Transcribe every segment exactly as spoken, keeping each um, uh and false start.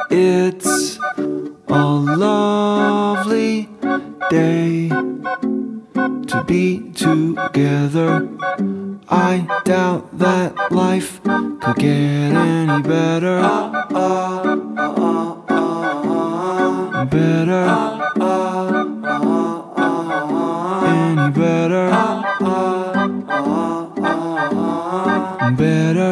It's a lovely day to be together. I doubt that life could get any better. Better. Any better. Better.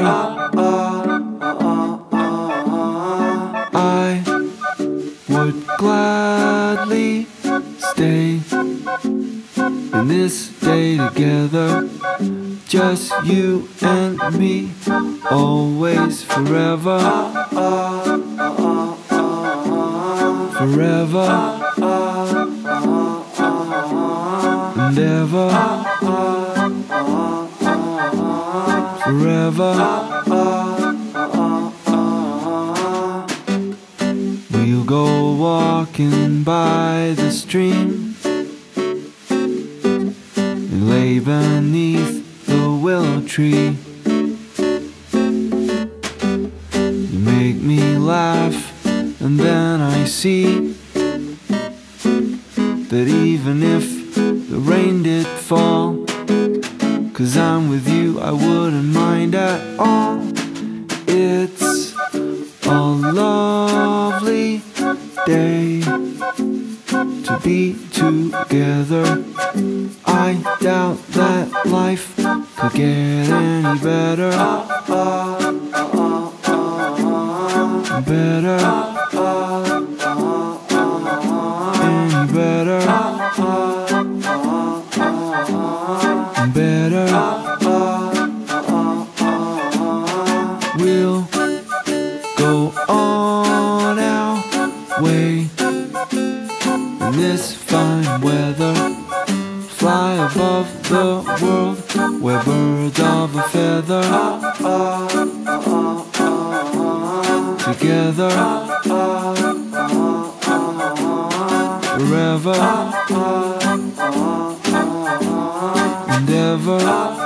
I would gladly stay in this day together, just you and me, always forever. Forever and ever. Forever. We'll go walking by the stream and lay beneath the willow tree. You make me laugh, and then I see that even if the rain did fall, 'cause I'm with you, I wouldn't mind at all. It's a lovely day to be together. I doubt that life could get any better. Better. Any better. Better. We'll go on our way in this fine weather, fly above the world where birds of a feather. Together forever and ever.